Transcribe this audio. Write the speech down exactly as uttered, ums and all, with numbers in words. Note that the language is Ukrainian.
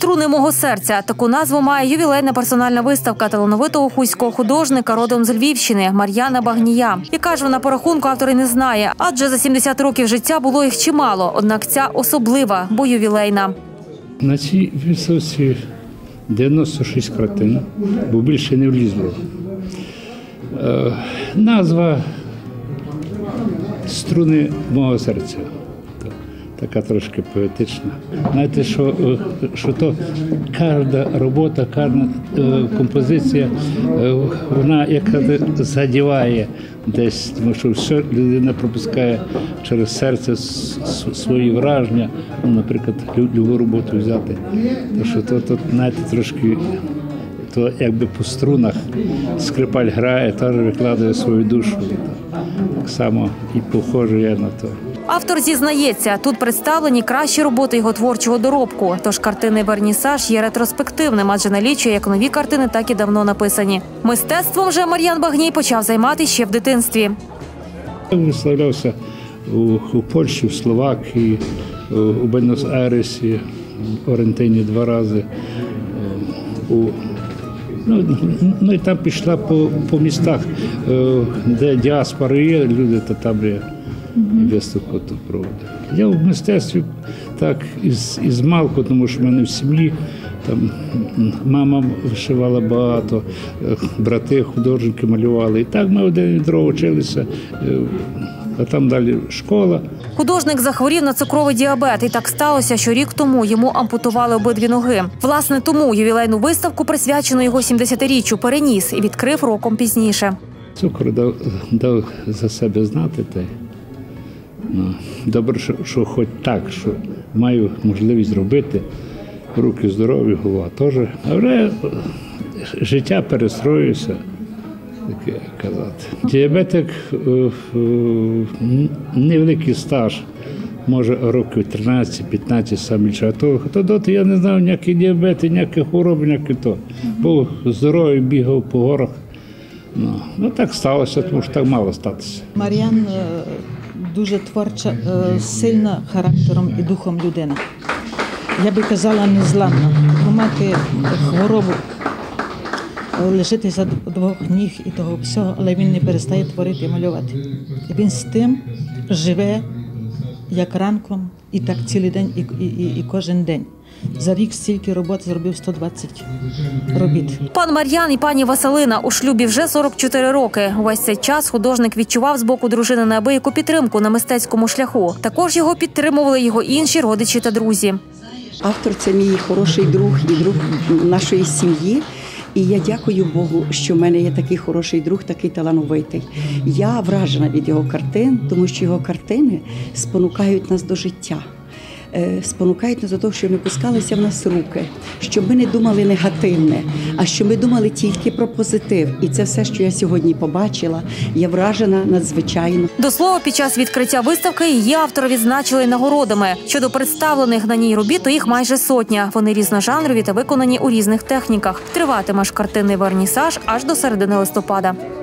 «Струни мого серця» – таку назву має ювілейна персональна виставка талановитого хуського художника родом з Львівщини Мар'яна Багнія. Яка ж вона по рахунку, автор і не знає, адже за сімдесят років життя було їх чимало, однак ця особлива, бо ювілейна. На цій виставці дев'яносто шість картин, бо більше не влізло. Е, назва «Струни мого серця». Така трошки поетична. Знаєте, що, що то кожна робота, кожна е, композиція, е, вона яка задіває десь, тому що все людина пропускає через серце свої враження. Ну, наприклад, любу роботу взяти. То, що то, то, знаєте, трошки, то якби по струнах скрипаль грає, теж викладає свою душу. Так само і похоже я на то. Автор зізнається, тут представлені кращі роботи його творчого доробку. Тож картини «Вернісаж» є ретроспективним, адже налічує як нові картини, так і давно написані. Мистецтвом же Мар'ян Багній почав займатися ще в дитинстві. Виставлявся у, у Польщі, в Словакії, у Буенос-Айресі, в Орентині два рази. У, ну, ну і там пішла по, по містах, де діаспори є, люди, то там є. Виставку тут проводив. Я в мистецтві так із, із малку, тому що в мене в сім'ї там мама вишивала багато, брати художники малювали. І так ми один від другого вчилися, а там далі школа. Художник захворів на цукровий діабет, і так сталося, що рік тому йому ампутували обидві ноги. Власне, тому ювілейну виставку, присвячену його сімдесятиріччю, переніс і відкрив роком пізніше. Цукор дав, дав за себе знати. Та ну, добре, що, що хоч так, що маю можливість зробити, руки здорові, голова теж. А вже життя перестроюється, таке казати. Діабетик, невеликий стаж, може років тринадцять-п'ятнадцять, сам більше. А то, то доти я не знав ніяких діабетів, ніяких хвороб, ніяких то. Був здоровий, бігав по горах. Ну, ну так сталося, тому що так мало статися. Мар'ян дуже творча, сильна характером і духом людина. Я би казала, незламна. Мати хворобу, лишитися двох ніг і того всього, але він не перестає творити і малювати. Він з тим живе, як ранком, і так цілий день, і, і, і, і кожен день. За рік стільки робот зробив сто двадцять робіт. Пан Мар'ян і пані Василина у шлюбі вже сорок чотири роки. Увесь цей час художник відчував з боку дружини неабияку підтримку на мистецькому шляху. Також його підтримували його інші родичі та друзі. Автор – це мій хороший друг і друг нашої сім'ї. І я дякую Богу, що в мене є такий хороший друг, такий талановитий. Я вражена від його картин, тому що його картини спонукають нас до життя. Спонукають нас до того, щоб не пускалися в нас руки, щоб ми не думали негативне, а щоб ми думали тільки про позитив. І це все, що я сьогодні побачила, я вражена надзвичайно. До слова, під час відкриття виставки її автора відзначили нагородами. Щодо представлених на ній робіт, то їх майже сотня. Вони різножанрові та виконані у різних техніках. Триватиме ж картинний вернісаж аж до середини листопада.